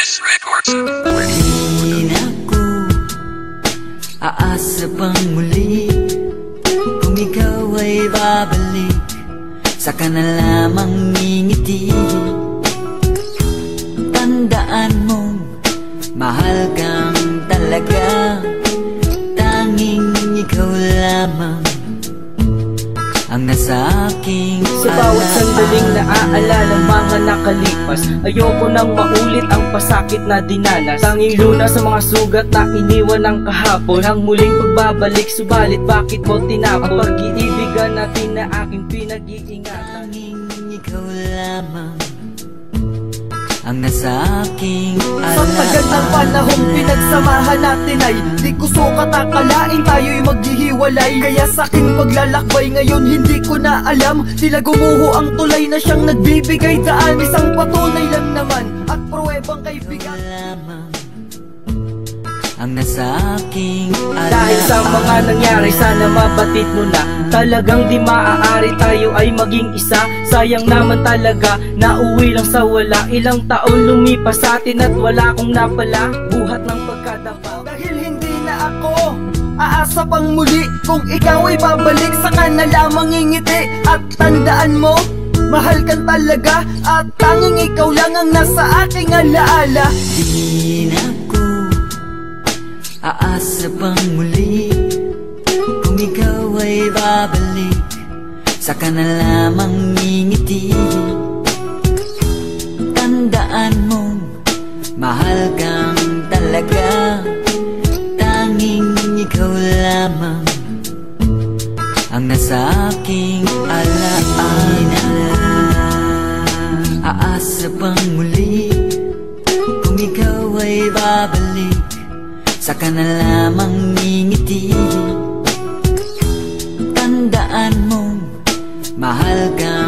Di na ko aasa pang muli, kung ikaw ay babalik, saka na lamang ngingiti. Tandaan mong mahal kang talaga, tanging ikaw lamang ang nasa aking Sa bawat sandaling naaalala mga nakalipas, ayoko nang maulit ang pasakit na dinanas. Tanging luna sa mga sugat na iniwan ng kahapon. Ang muling pagbabalik, subalit bakit mo tinapon ang pag-iibigan natin na aking pinag-iingatan? Tanging ikaw lamang ang nasa aking Sa tagal ng panahong pinagsamahan natin ay di ko sukat akalain tayo'y maghihiwalay. Kaya sa aking paglalakbay ngayon hindi ko na alam, tila gumuho ang tulay na siyang nagbibigay daan. Isang patunay lang naman at pruwebang kaibigan lamang ang nasa aking alam. Dahil sa mga nangyari sana mabatid mo na talagang di maaari tayo ay maging isa. Sayang naman talaga nauwi lang sa wala. Ilang taon lumipas sa atin at wala akong napala, buhat ng pagkadapa. Dahil hindi na ako aasa pang muli, kung ikaw ay babalik, saka na lamang ngingiti. At tandaan mo, mahal kang talaga, at tanging ikaw lang ang nasa aking alaala. Di na ko aasa pang muli, kung ikaw ay babalik, saka na lamang ngingiti. Tandaan mong mahal kang talaga, tanging ikaw lamang ang nasa aking alaala. Aasa pang muli, kung ikaw ay babalik, saka na lamang ngingiti. Tandaan mong mahal ka